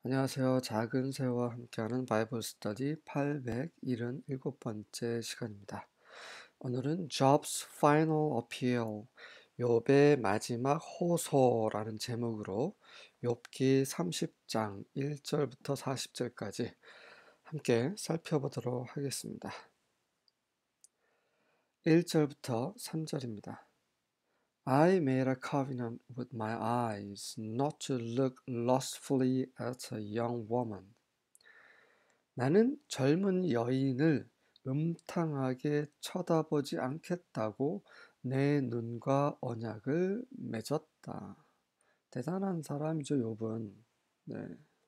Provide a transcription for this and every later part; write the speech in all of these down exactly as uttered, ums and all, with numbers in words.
안녕하세요. 작은 새와 함께하는 바이블 스터디 팔백칠십칠 번째 시간입니다. 오늘은 Job's Final Appeal, 욥의 마지막 호소라는 제목으로 욥기 삼십 장 일 절부터 사십 절까지 함께 살펴보도록 하겠습니다. 일 절부터 삼 절입니다. I made a covenant with my eyes not to look lustfully at a young woman. 나는 젊은 여인을 음탕하게 쳐다보지 않겠다고 내 눈과 언약을 맺었다. 대단한 사람이죠, 욥은. 네.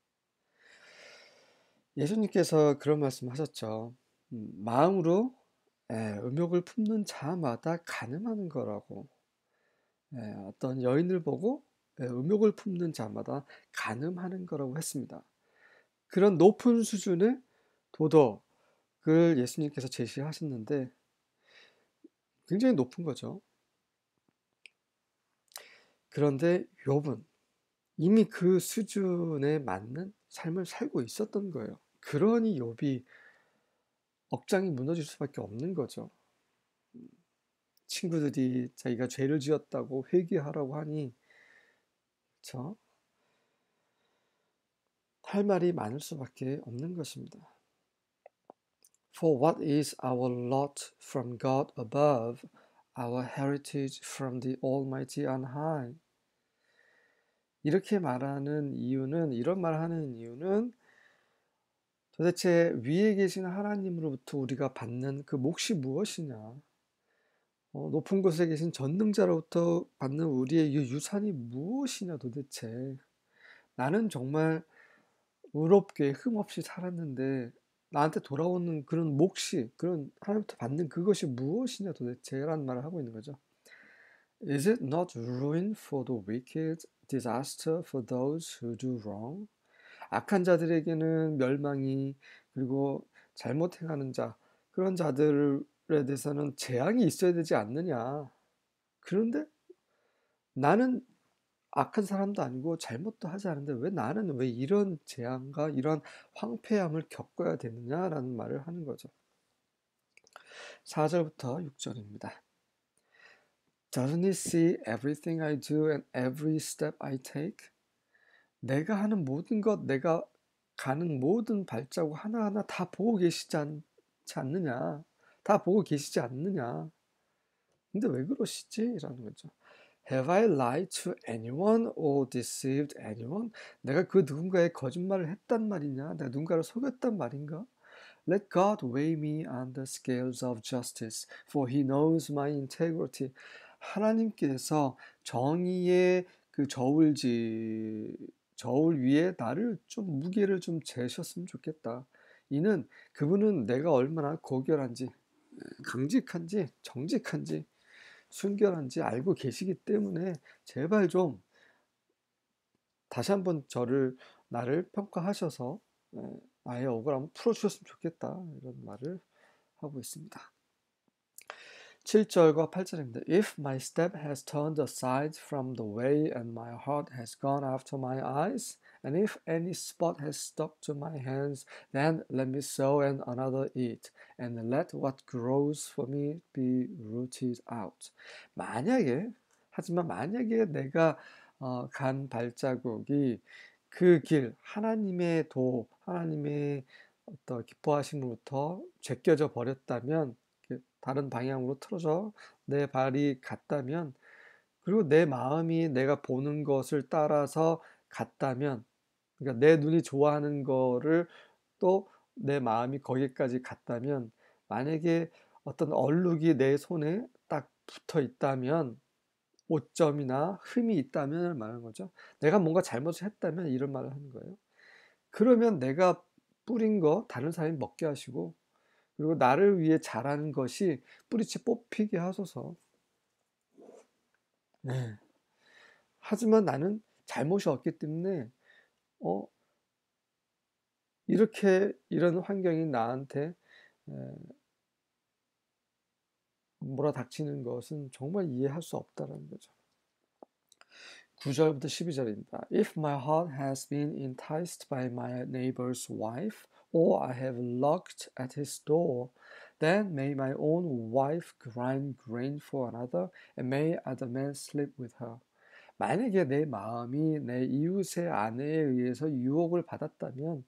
예수님께서 그런 말씀하셨죠. 음, 마음으로 예, 음욕을 품는 자마다 간음하는 거라고. 예, 어떤 여인을 보고 예, 음욕을 품는 자마다 간음하는 거라고 했습니다. 그런 높은 수준의 도덕을 예수님께서 제시하셨는데 굉장히 높은 거죠. 그런데 욥은 이미 그 수준에 맞는 삶을 살고 있었던 거예요. 그러니 욥이 억장이 무너질 수밖에 없는 거죠. 친구들이 자기가 죄를 지었다고 회개하라고 하니 그렇죠? 할 말이 많을 수밖에 없는 것입니다. For what is our lot from God above, our heritage from the Almighty on high? 이렇게 말하는 이유는, 이런 말 하는 이유는 도대체 위에 계신 하나님으로부터 우리가 받는 그 몫이 무엇이냐? 어, 높은 곳에 계신 전능자로부터 받는 우리의 이 유산이 무엇이냐 도대체. 나는 정말 의롭게 흠없이 살았는데 나한테 돌아오는 그런 몫이, 그런 하나님부터 받는 그것이 무엇이냐 도대체라는 말을 하고 있는 거죠. Is it not ruin for the wicked, disaster for those who do wrong? 악한 자들에게는 멸망이, 그리고 잘못 행하는 자, 그런 자들에 대해서는 재앙이 있어야 되지 않느냐. 그런데 나는 악한 사람도 아니고 잘못도 하지 않은데 왜 나는 왜 이런 재앙과 이런 황폐함을 겪어야 되느냐라는 말을 하는 거죠. 사 절부터 육 절입니다. Doesn't he see everything I do and every step I take? 내가 하는 모든 것, 내가 가는 모든 발자국 하나하나 다 보고 계시지 않, 않느냐. 다 보고 계시지 않느냐. 근데 왜 그러시지? 라는 거죠. Have I lied to anyone or deceived anyone? 내가 그 누군가에 거짓말을 했단 말이냐? 내가 누군가를 속였단 말인가? Let God weigh me on the scales of justice, for he knows my integrity. 하나님께서 정의의 그 저울지, 저울 위에 나를 좀 무게를 좀 재셨으면 좋겠다. 이는 그분은 내가 얼마나 고결한지, 강직한지, 정직한지, 순결한지 알고 계시기 때문에 제발 좀 다시 한번 저를, 나를 평가하셔서 나의 억울함을 풀어주셨으면 좋겠다. 이런 말을 하고 있습니다. 칠 절과 팔 절입니다. If my step has turned aside from the way and my heart has gone after my eyes, and if any spot has stuck to my hands, then let me sow and another eat, and let what grows for me be rooted out. 만약에, 하지만 만약에 내가 어, 간 발자국이 그 길, 하나님의 도, 하나님의 어떤 기뻐하심으로부터 제껴져 버렸다면, 다른 방향으로 틀어져 내 발이 갔다면, 그리고 내 마음이 내가 보는 것을 따라서 갔다면, 그러니까 내 눈이 좋아하는 거를 또 내 마음이 거기까지 갔다면, 만약에 어떤 얼룩이 내 손에 딱 붙어 있다면, 오점이나 흠이 있다면 말하는 거죠. 내가 뭔가 잘못을 했다면 이런 말을 하는 거예요. 그러면 내가 뿌린 거 다른 사람이 먹게 하시고, 그리고 나를 위해 자라는 것이 뿌리채 뽑히게 하소서. 네. 하지만 나는 잘못이 없기 때문에 어 이렇게 이런 환경이 나한테 에, 몰아닥치는 것은 정말 이해할 수 없다라는 거죠. 구 절부터 십이 절입니다. If my heart has been enticed by my neighbor's wife, or I have knocked at his door, then may my own wife grind grain for another, and may other men sleep with her. 만약에 내 마음이 내 이웃의 아내에 의해서 유혹을 받았다면,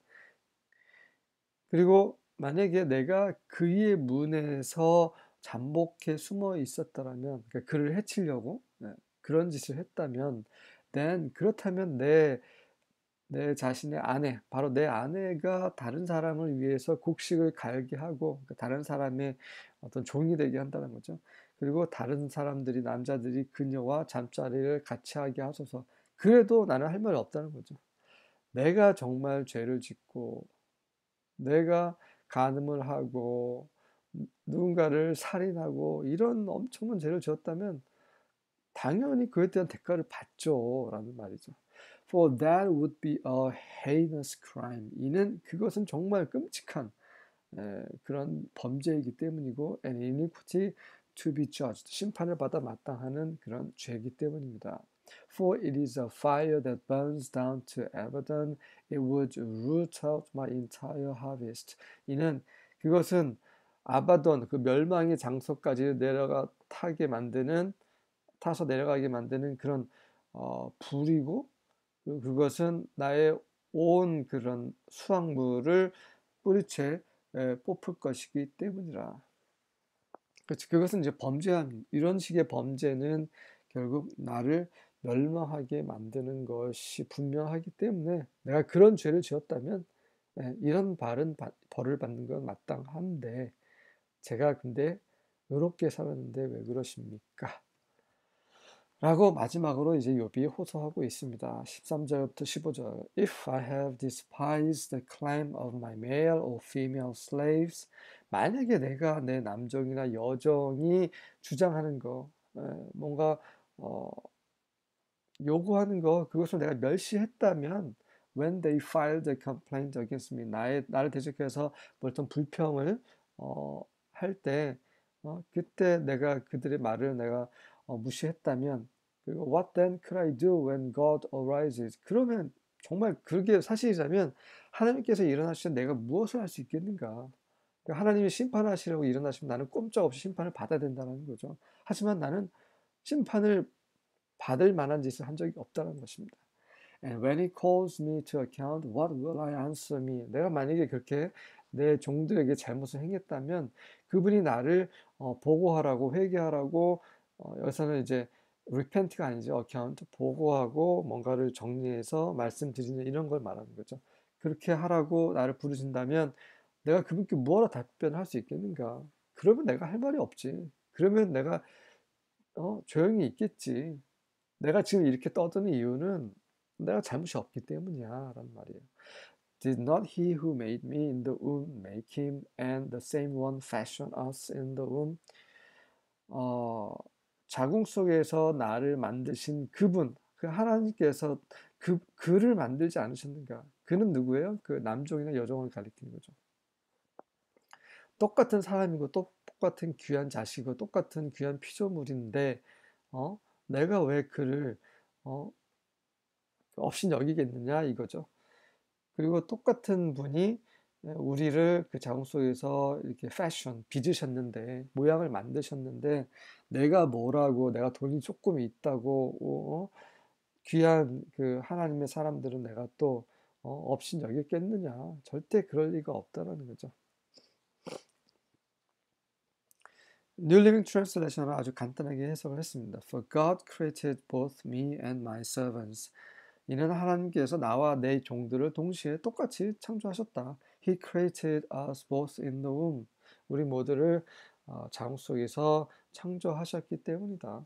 그리고 만약에 내가 그의 문에서 잠복해 숨어 있었더라면, 그러니까 그를 해치려고 네, 그런 짓을 했다면, then 그렇다면 내, 내 자신의 아내, 바로 내 아내가 다른 사람을 위해서 곡식을 갈게 하고, 그러니까 다른 사람의 어떤 종이 되게 한다는 거죠. 그리고 다른 사람들이, 남자들이 그녀와 잠자리를 같이 하게 하소서. 그래도 나는 할 말이 없다는 거죠. 내가 정말 죄를 짓고, 내가 간음을 하고 누군가를 살인하고 이런 엄청난 죄를 지었다면 당연히 그에 대한 대가를 받죠 라는 말이죠. For that would be a heinous crime. 이는 그것은 정말 끔찍한 에, 그런 범죄이기 때문이고 an iniquity to be judged. 심판을 받아 마땅하는 그런 죄이기 때문입니다. For it is a fire that burns down to Abaddon. It would root out my entire harvest. 이는 그것은 아바돈, 그 멸망의 장소까지 내려가 타게 만드는, 타서 내려가게 만드는 그런 어, 불이고, 그리고 그것은 나의 온 그런 수확물을 뿌리채 에, 뽑을 것이기 때문이라. 그렇지. 그것은 이제 범죄함. 이런 식의 범죄는 결국 나를 멸망하게 만드는 것이 분명하기 때문에 내가 그런 죄를 지었다면 예, 이런 벌은 받- 벌을 받는 건 마땅한데 제가 근데 이렇게 살았는데 왜 그러십니까? 라고 마지막으로 이제 욥이 호소하고 있습니다. 십삼 절부터 십오 절. If I have despised the claim of my male or female slaves, 만약에 내가 내 남종이나 여종이 주장하는 거, 에, 뭔가 어, 요구하는 거, 그것을 내가 멸시했다면, when they filed a complaint against me, 나의 나를 대적해서 어떤 불평을 어, 할 때, 어, 그때 내가 그들의 말을 내가 어, 무시했다면, 그리고 what then could I do when God arises? 그러면 정말 그게 사실이라면 하나님께서 일어나시면 내가 무엇을 할 수 있겠는가? 그러니까 하나님이 심판하시려고 일어나시면 나는 꼼짝없이 심판을 받아야 된다는 거죠. 하지만 나는 심판을 받을 만한 짓을 한 적이 없다는 것입니다. And when he calls me to account, what will I answer me? 내가 만약에 그렇게 내 종들에게 잘못을 행했다면 그분이 나를 어, 보고하라고 회개하라고 어, 여기서는 이제 repent가 아니죠. account 보고하고 뭔가를 정리해서 말씀드리는 이런 걸 말하는 거죠. 그렇게 하라고 나를 부르신다면 내가 그분께 뭐하러 답변을 할 수 있겠는가? 그러면 내가 할 말이 없지. 그러면 내가 어, 조용히 있겠지. 내가 지금 이렇게 떠드는 이유는 내가 잘못이 없기 때문이야 라는 말이에요. Did not he who made me in the womb make him, and the same one fashion us in the womb? 어, 자궁 속에서 나를 만드신 그분, 그 하나님께서 그, 그를 만들지 않으셨는가? 그는 누구예요? 그 남종이나 여종을 가리키는 거죠. 똑같은 사람이고 똑같은 귀한 자식이고 똑같은 귀한 피조물인데 어? 내가 왜 그를 어? 없인 여기겠느냐 이거죠. 그리고 똑같은 분이 우리를 그 자궁 속에서 이렇게 패션 빚으셨는데 모양을 만드셨는데 내가 뭐라고 내가 돈이 조금 있다고 어? 귀한 그 하나님의 사람들은 내가 또 어? 없인 여기겠느냐 절대 그럴 리가 없다라는 거죠. New Living Translation은 아주 간단하게 해석을 했습니다. For God created both me and my servants. 이는 하나님께서 나와 내 종들을 동시에 똑같이 창조하셨다. He created us both in the womb. 우리 모두를 어, 자궁 속에서 창조하셨기 때문이다.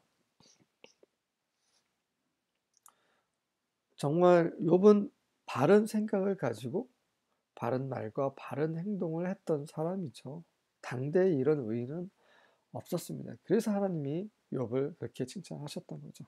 정말 욥은 바른 생각을 가지고 바른 말과 바른 행동을 했던 사람이죠. 당대에 이런 의인은 없었습니다. 그래서 하나님이 욥을 그렇게 칭찬하셨던 거죠.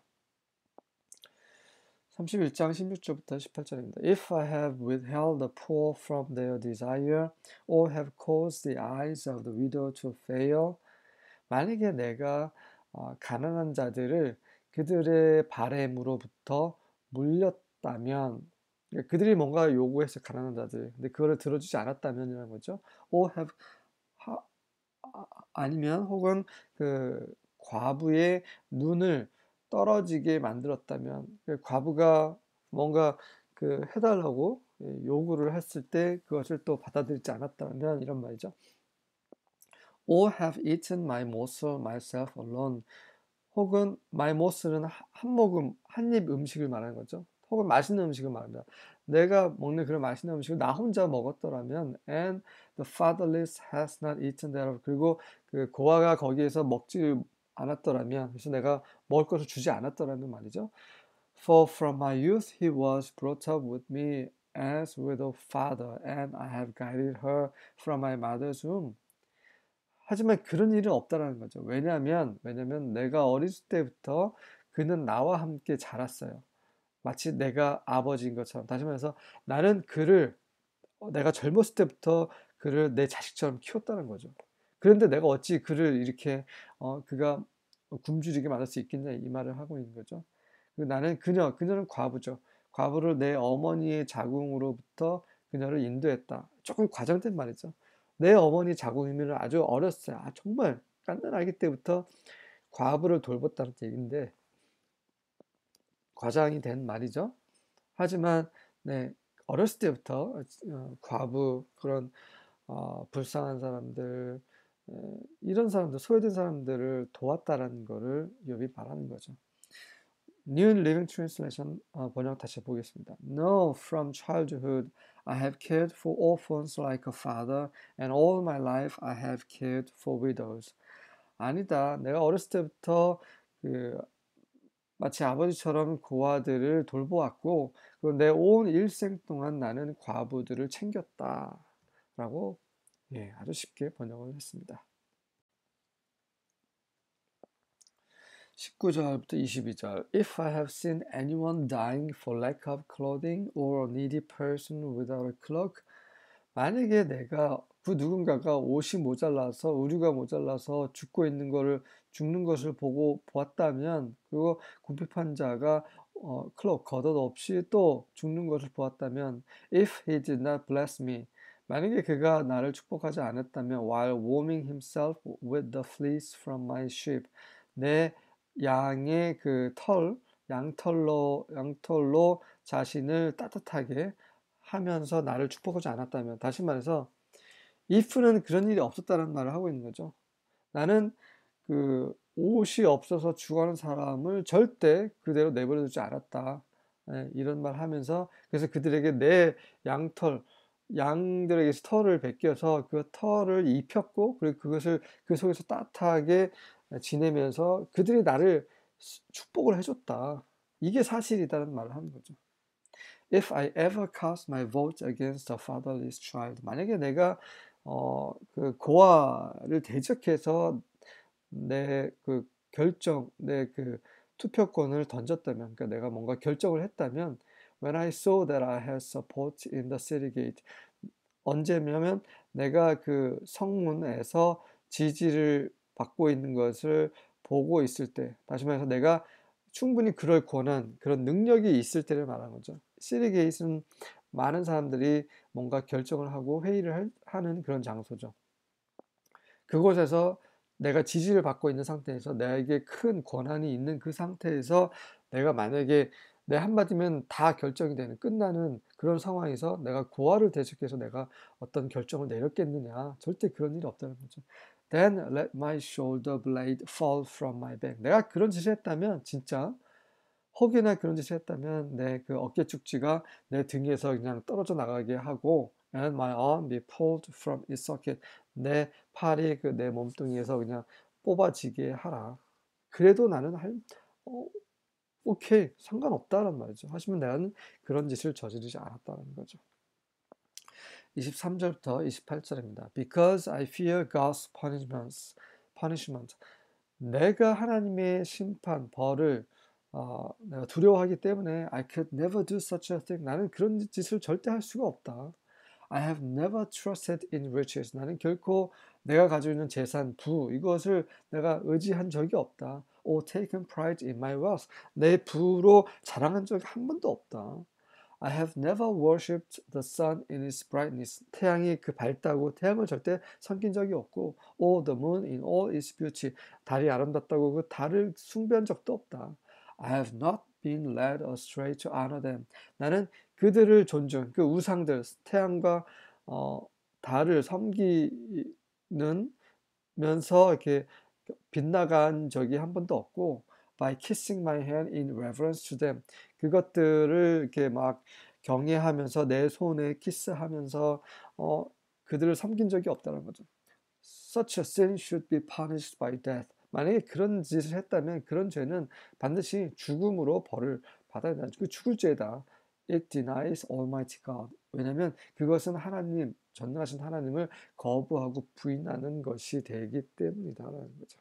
삼십일 장 십육 절부터 십팔 절입니다. If I have withheld the poor from their desire, or have caused the eyes of the widow to fail, 만약에 내가 어, 가난한 자들을 그들의 바램으로부터 물렸다면, 그러니까 그들이 뭔가 요구해서 가난한 자들, 근데 그거를 들어주지 않았다면이라는 거죠. or have 하, 아, 아니면 혹은 그 과부의 눈을 떨어지게 만들었다면, 그 과부가 뭔가 그 해달라고 요구를 했을 때 그것을 또 받아들이지 않았다면 이런 말이죠. or have eaten my morsel myself alone. 혹은 my morsel은 한 모금, 한 입 음식을 말하는 거죠. 혹은 맛있는 음식을 말합니다. 내가 먹는 그런 맛있는 음식을 나 혼자 먹었더라면 and the fatherless has not eaten thereof. 그리고 그 고아가 거기에서 먹지 않았더라면, 그래서 내가 먹을 것을 주지 않았더라는 말이죠. For from my youth he was brought up with me as with a father, and I have guided her from my mother's womb. 하지만 그런 일은 없다라는 거죠. 왜냐하면, 왜냐면 내가 어렸을 때부터 그는 나와 함께 자랐어요. 마치 내가 아버지인 것처럼. 다시 말해서 나는 그를, 어, 내가 젊었을 때부터 그를 내 자식처럼 키웠다는 거죠. 그런데 내가 어찌 그를 이렇게 어, 그가 굶주리게 만들 수 있겠냐, 이 말을 하고 있는 거죠. 나는 그녀, 그녀는 과부죠. 과부를 내 어머니의 자궁으로부터 그녀를 인도했다. 조금 과장된 말이죠. 내 어머니 자궁이면 아주 어렸어요. 아, 정말 깐난 아기 때부터 과부를 돌봤다는 얘기인데 과장이 된 말이죠. 하지만 네, 어렸을 때부터 어, 과부, 그런 어, 불쌍한 사람들, 에, 이런 사람들, 소외된 사람들을 도왔다라는 거를 욥이 말하는 거죠. New Living Translation 어, 번역 다시 보겠습니다. No, from childhood I have cared for orphans like a father, and all my life I have cared for widows. 아니다. 내가 어렸을 때부터 그 마치 아버지처럼 고아들을 돌보았고, 그리고 내 온 일생 동안 나는 과부들을 챙겼다라고 예, 아주 쉽게 번역을 했습니다. 십구 절부터 이십이 절. If I have seen anyone dying for lack of clothing or a needy person without a cloak, 만약에 내가 그 누군가가 옷이 모자라서, 의류가 모자라서 죽고 있는 거를, 죽는 것을 보고 보았다면, 그리고 궁핍한 자가 어, 클록, 겉옷 없이 또 죽는 것을 보았다면, if he did not bless me, 만약에 그가 나를 축복하지 않았다면, while warming himself with the fleece from my sheep, 내 양의 그 털, 양털로, 양털로 자신을 따뜻하게 하면서 나를 축복하지 않았다면, 다시 말해서 if는 그런 일이 없었다는 말을 하고 있는 거죠. 나는 그 옷이 없어서 죽어가는 사람을 절대 그대로 내버려 두지 않았다. 예, 이런 말 하면서, 그래서 그들에게 내 양털, 양들에게서 털을 벗겨서 그 털을 입혔고, 그리고 그것을 그 속에서 따뜻하게 지내면서 그들이 나를 축복을 해줬다. 이게 사실이다는 말을 하는 거죠. If I ever cast my vote against a fatherless child, 만약에 내가 어, 그 고아를 대적해서 내 그 결정, 내 그 투표권을 던졌다면, 그러니까 내가 뭔가 결정을 했다면, when I saw that I had support in the city gate, 언제냐면 내가 그 성문에서 지지를 받고 있는 것을 보고 있을 때, 다시 말해서 내가 충분히 그럴 권한, 그런 능력이 있을 때를 말하는 거죠. city gate는 많은 사람들이 뭔가 결정을 하고 회의를 하는 그런 장소죠. 그곳에서 내가 지지를 받고 있는 상태에서, 나에게 큰 권한이 있는 그 상태에서 내가 만약에 내 한마디면 다 결정이 되는, 끝나는 그런 상황에서 내가 고아를 대적해서 내가 어떤 결정을 내렸겠느냐. 절대 그런 일이 없다는 거죠. Then let my shoulder blade fall from my back. 내가 그런 짓을 했다면, 진짜 혹여나 그런 짓을 했다면 내 그 어깨 축지가 내 등에서 그냥 떨어져 나가게 하고, and my arm be pulled from its socket. 내 팔이 그 내 몸뚱이에서 그냥 뽑아지게 하라. 그래도 나는 할, 어, 오케이, 상관없다란 말이죠. 하지만 나는 그런 짓을 저지르지 않았다는 거죠. 이십삼 절부터 이십팔 절입니다. Because I fear God's punishments, punishment. 내가 하나님의 심판, 벌을 어, 내가 두려워하기 때문에 I could never do such a thing. 나는 그런 짓을 절대 할 수가 없다. I have never trusted in riches. 나는 결코 내가 가지고 있는 재산, 부, 이것을 내가 의지한 적이 없다. or taken pride in my wealth. 내 부로 자랑한 적이 한 번도 없다. I have never worshipped the sun in its brightness. 태양이 그 밝다고 태양을 절대 섬긴 적이 없고, or the moon in all its beauty. 달이 아름답다고 그 달을 숭배한 적도 없다. I have not been led astray to honor them. 나는 그들을 존중, 그 우상들, 태양과 어, 달을 섬기는 면서 이렇게 빗나간 적이 한 번도 없고, by kissing my hand in reverence to them. 그것들을 이렇게 막 경외하면서 내 손에 키스하면서 어, 그들을 섬긴 적이 없다는 거죠. Such a sin should be punished by death. 만약에 그런 짓을 했다면 그런 죄는 반드시 죽음으로 벌을 받아야 된다. 그 죽을 죄다. It denies Almighty God. 왜냐하면 그것은 하나님, 전능하신 하나님을 거부하고 부인하는 것이 되기 때문이다라는 거죠.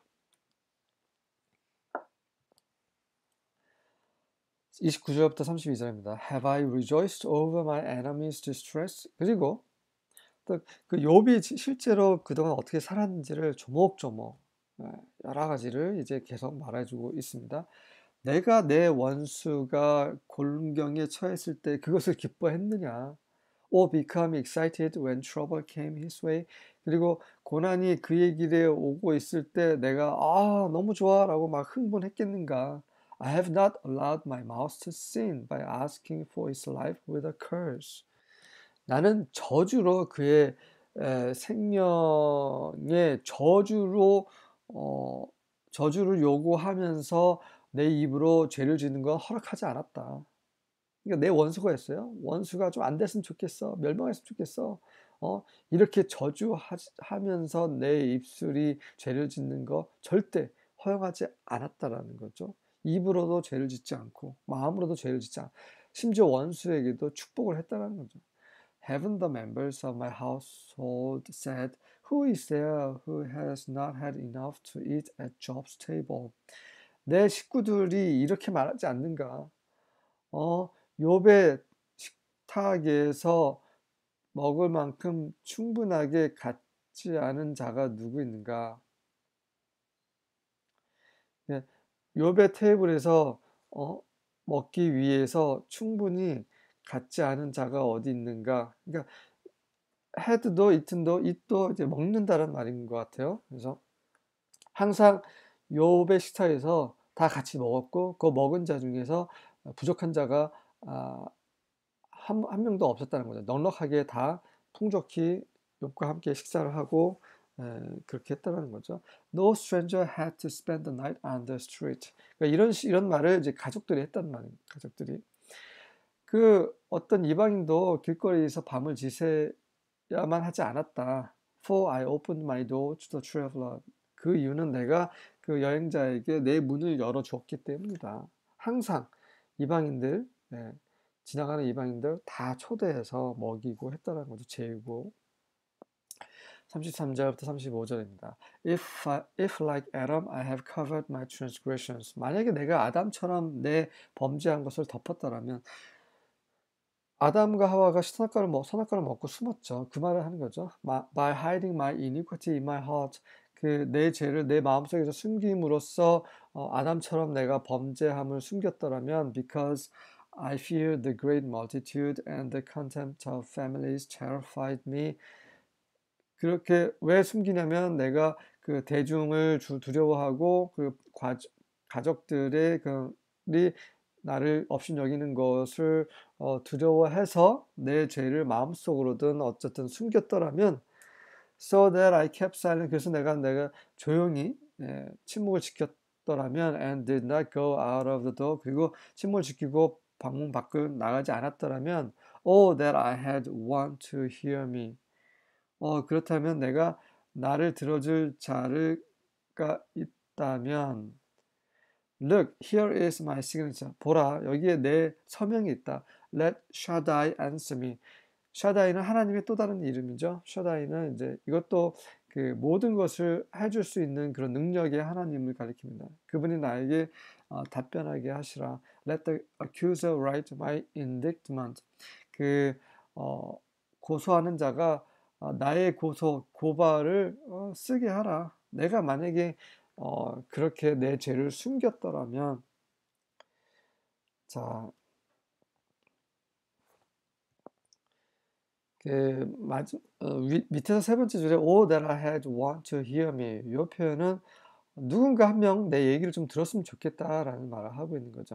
이십구 절부터 삼십이 절입니다. Have I rejoiced over my enemies' distress? 그리고 또 그 욥이 실제로 그동안 어떻게 살았는지를 조목조목 여러 가지를 이제 계속 말해주고 있습니다. 내가 내 원수가 곤경에 처했을 때 그것을 기뻐했느냐? or become excited when trouble came his way. 그리고 고난이 그의 길에 오고 있을 때 내가 아 너무 좋아라고 막 흥분했겠는가? I have not allowed my mouth to sin by asking for his life with a curse. 나는 저주로 그의 에, 생명의 저주로 어, 저주를 요구하면서 내 입으로 죄를 짓는 건 허락하지 않았다. 그러니까 내 원수가 했어요. 원수가 좀 안 됐으면 좋겠어. 멸망했으면 좋겠어. 어, 이렇게 저주하면서 내 입술이 죄를 짓는 거 절대 허용하지 않았다라는 거죠. 입으로도 죄를 짓지 않고 마음으로도 죄를 짓지 않고 심지어 원수에게도 축복을 했다는 거죠. Haven't the members of my household said, Who is there who has not had enough to eat at Job's table? 내 식구들이 이렇게 말하지 않는가? 어, 욥의 식탁에서 먹을 만큼 충분하게 갖지 않은 자가 누구 있는가? 욥의 테이블에서 어, 먹기 위해서 충분히 갖지 않은 자가 어디 있는가? 그러니까 had도 eaten도 eat도 이제 먹는다는 말인 것 같아요. 그래서 항상 욥의 식탁에서 다 같이 먹었고 그 먹은 자 중에서 부족한 자가 아, 한, 한 명도 없었다는 거죠. 넉넉하게 다 풍족히 욥과 함께 식사를 하고 에, 그렇게 했다는 거죠. No stranger had to spend the night on the street. 그러니까 이런 이런 말을 이제 가족들이 했단 말이에요. 가족들이 그 어떤 이방인도 길거리에서 밤을 지새야만 하지 않았다. For I opened my door to the traveler. 그 이유는 내가 그 여행자에게 내 문을 열어 주었기 때문이다. 항상 이방인들 네, 지나가는 이방인들 다 초대해서 먹이고 했다는 거죠. 재우고. 삼십삼 절부터 삼십오 절입니다. If, I, if like Adam, I have covered my transgressions. 만약에 내가 아담처럼 내 범죄한 것을 덮었다라면 아담과 하와가 선악과를, 먹, 선악과를 먹고 숨었죠. 그 말을 하는 거죠. By hiding my iniquity in my heart. 그 내 죄를 내 마음속에서 숨김으로써 어, 아담처럼 내가 범죄함을 숨겼더라면 because I fear the great multitude and the contempt of families terrified me. 그렇게 왜 숨기냐면 내가 그 대중을 두려워하고 그 가족들의 그리 나를 업신여기는 것을 어, 두려워해서 내 죄를 마음속으로든 어쨌든 숨겼더라면 so that I kept silent. 그래서 내가 내가 조용히 예, 침묵을 지켰더라면 and did not go out of the door. 그리고 침묵을 지키고 방문 밖을 나가지 않았더라면 oh that I had one to hear me. 어 그렇다면 내가 나를 들어줄 자가 있다면 Look, here is my signature. 보라, 여기에 내 서명이 있다. Let Shaddai answer me. 샤다이는 하나님의 또 다른 이름이죠. 샤다이는 이제 이것도 그 모든 것을 해줄 수 있는 그런 능력의 하나님을 가리킵니다. 그분이 나에게 어, 답변하게 하시라. Let the accuser write my indictment. 그 어, 고소하는 자가 어, 나의 고소, 고발을 어, 쓰게 하라. 내가 만약에 어, 그렇게 내 죄를 숨겼더라면, 자, 그, 맞, 어, 위, 밑에서 세 번째 줄에 all that I had want to hear me. 이 표현은 누군가 한 명 내 얘기를 좀 들었으면 좋겠다라는 말을 하고 있는 거죠.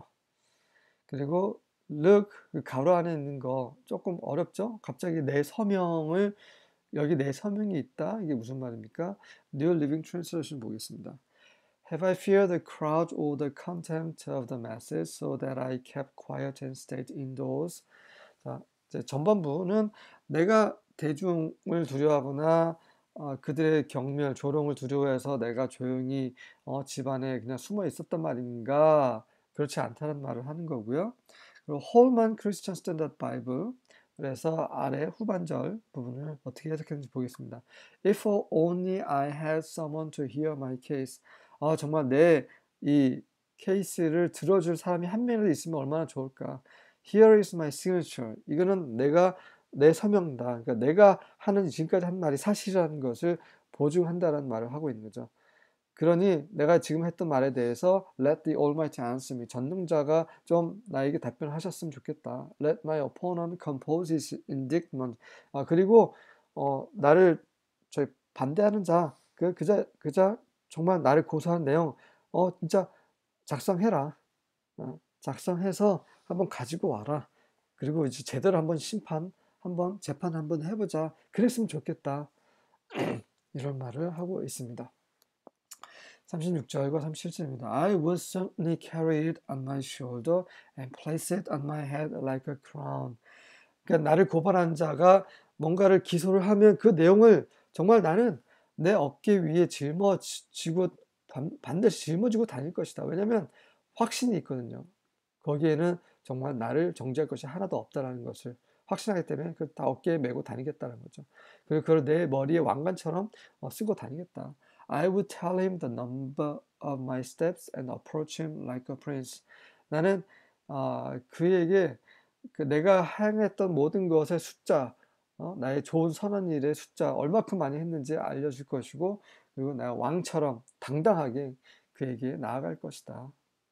그리고 look, 그 가로 안에 있는 거 조금 어렵죠? 갑자기 내 서명을, 여기 내 서명이 있다? 이게 무슨 말입니까? New Living Translation 보겠습니다. Have I feared the crowd or the contempt of the masses so that I kept quiet and stayed indoors? 자, 이제 전반부는 내가 대중을 두려워하거나 어, 그들의 경멸, 조롱을 두려워해서 내가 조용히 어, 집안에 그냥 숨어 있었단 말인가? 그렇지 않다는 말을 하는 거고요. 그리고 홀만 크리스천 스탠다드 바이블, 그래서 아래 후반절 부분을 어떻게 해석했는지 보겠습니다. If only I had someone to hear my case. 아, 정말 내 이 케이스를 들어줄 사람이 한 명이라도 있으면 얼마나 좋을까. Here is my signature. 이거는 내가 내 서명이다. 그러니까 내가 하는 지금까지 한 말이 사실이라는 것을 보증한다라는 말을 하고 있는 거죠. 그러니 내가 지금 했던 말에 대해서 Let the Almighty answer me. 전능자가 좀 나에게 답변하셨으면 좋겠다. Let my opponent compose his indictment. 아, 그리고 어, 나를 저희 반대하는 자, 그 그자 그자 정말 나를 고소한 내용, 어 진짜 작성해라. 어, 작성해서 한번 가지고 와라. 그리고 이제 제대로 한번 심판, 한번 재판 한번 해보자. 그랬으면 좋겠다. 이런 말을 하고 있습니다. 삼십육 절과 삼십칠 절입니다. I will certainly carry it on my shoulder and place it on my head like a crown. 그러니까 나를 고발한 자가 뭔가를 기소를 하면 그 내용을 정말 나는 내 어깨 위에 짊어지고 반드시 짊어지고 다닐 것이다. 왜냐하면 확신이 있거든요. 거기에는 정말 나를 정죄할 것이 하나도 없다라는 것을 확신하기 때문에 그 다 어깨에 메고 다니겠다는 거죠. 그리고 그걸 내 머리에 왕관처럼 어, 쓰고 다니겠다. I would tell him the number of my steps and approach him like a prince. 나는 어, 그에게 그 내가 행했던 모든 것의 숫자, 어, 나의 좋은 선한 일의 숫자, 얼마큼 많이 했는지 알려줄 것이고, 그리고 내가 왕처럼 당당하게 그에게 나아갈 것이다.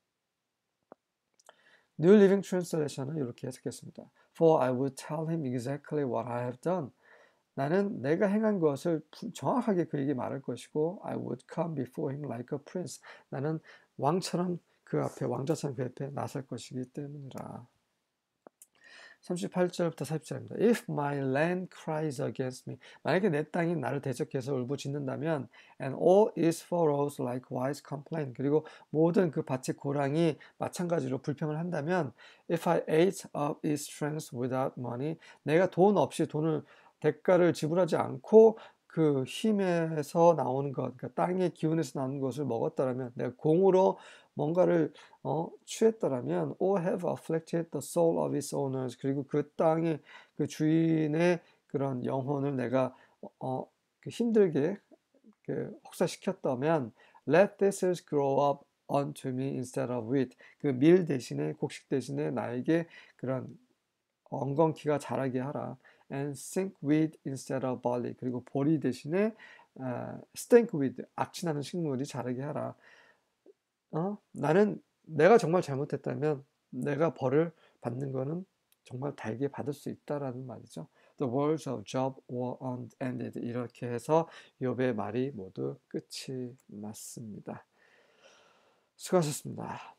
New Living Translation은 이렇게 해석했습니다. For I would tell him exactly what I have done. 나는 내가 행한 것을 정확하게 그에게 말할 것이고 I would come before him like a prince. 나는 왕처럼 그 앞에, 왕자처럼 그 앞에 나설 것이기 때문이라. 삼십팔 절부터 사십 절입니다. If my land cries against me. 만약에 내 땅이 나를 대적해서 울부짖는다면 and all its furrows likewise complain. 그리고 모든 그 밭의 고랑이 마찬가지로 불평을 한다면 if I ate up its strength without money. 내가 돈 없이 돈을 대가를 지불하지 않고 그 힘에서 나오는 것, 그러니까 땅의 기운에서 나오는 것을 먹었다라면, 내가 공으로 뭔가를 어, 취했더라면, or have afflicted the soul of its owners. 그리고 그 땅의 그 주인의 그런 영혼을 내가 어, 그 힘들게 그 혹사시켰다면, let thistles grow up unto me instead of wheat. 그 밀 대신에, 곡식 대신에 나에게 그런 엉겅퀴가 자라게 하라. and stink weed instead of barley. 그리고 보리 대신에 어, stink weed, 악취나는 식물이 자라게 하라. 어? 나는 내가 정말 잘못했다면 내가 벌을 받는 거는 정말 달게 받을 수 있다라는 말이죠. The words of Job were ended. 이렇게 해서 욥의 말이 모두 끝이 났습니다. 수고하셨습니다.